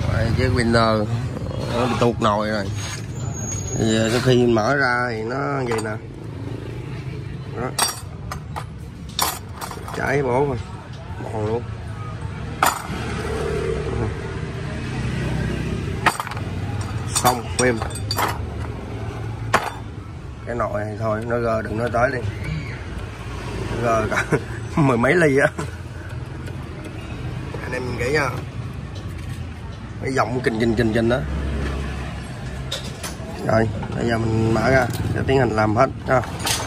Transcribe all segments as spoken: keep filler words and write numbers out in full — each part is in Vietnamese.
Đây, chiếc Winner nó bị tuột nồi rồi. Giờ sau khi mở ra thì nó vậy nè. Đó. Cháy bố rồi. Mòn luôn. Xong phim. Cái nồi này thôi, nó gờ đừng nói tới đi. Nó gờ cả mười mấy ly á. Anh em nghĩ nha. Cái giọng kình kình kình kình đó. Rồi, bây giờ mình mở ra sẽ tiến hành làm hết ha.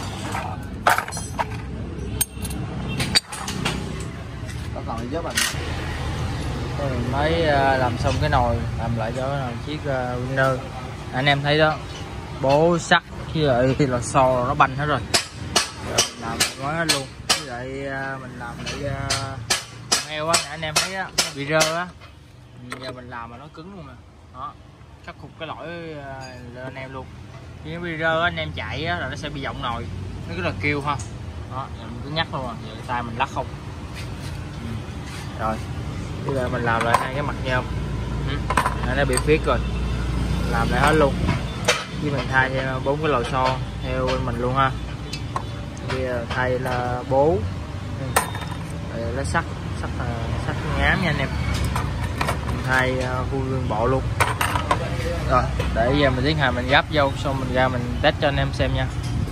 Mình mới làm xong cái nồi, làm lại cho cái nồi chiếc Winner. Anh em thấy đó, bố sắt với lại thì là xo nó banh hết rồi. Rồi mình làm mới hết luôn. Với lại mình làm lại con heo á, anh em thấy á, nó bị rơ á. Giờ mình làm mà nó cứng luôn nè. Đó, khắc phục cái lỗi lên anh em luôn. Khi nó bị rơ anh em chạy á là nó sẽ bị giọng nồi, nó rất là kêu ha. Đó, giờ mình cứ nhắc luôn à, giờ tay mình lắc không. Rồi bây giờ mình làm lại hai cái mặt nhôm. Ừ. Nó bị phiết rồi, làm lại hết luôn. Với mình thay bốn cái lò xo theo bên mình luôn ha. Bây giờ thay là bố. Đây là sắt sắt sắt ngám nha anh em. Mình thay khui nguyên bộ luôn. Rồi để giờ mình tiến hành mình gấp vô, xong mình ra mình test cho anh em xem nha.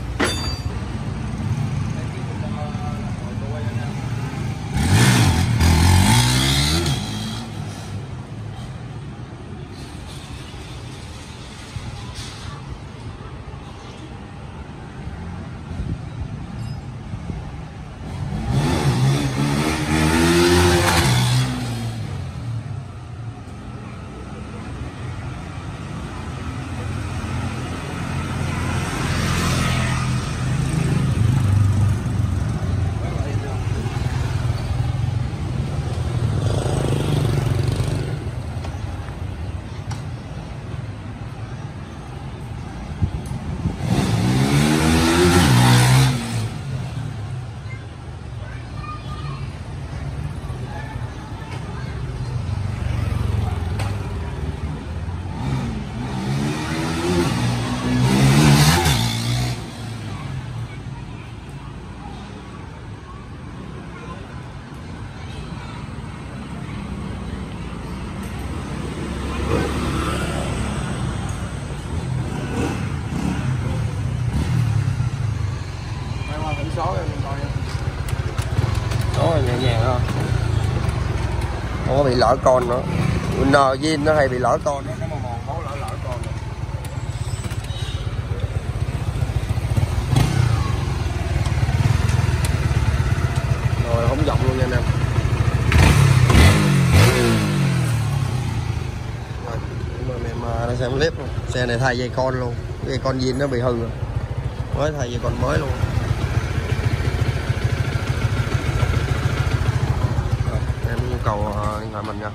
Đó, nhẹ nhàng thôi, không có bị lỡ con nữa. Winner zin nó hay bị lỡ con đó, nó mà mòn bố lỡ lỡ con rồi. Rồi không giọng luôn nha anh em. Rồi, em nó xem clip luôn. Xe này thay dây con luôn, dây con zin nó bị hư rồi, mới thay dây con mới luôn. Cầu điện thoại mình nha.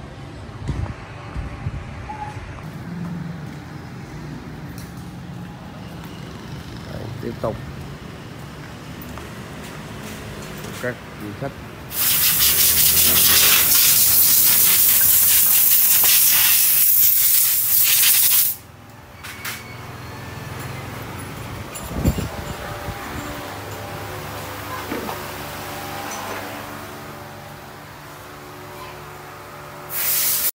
Đấy, tiếp tục các vị khách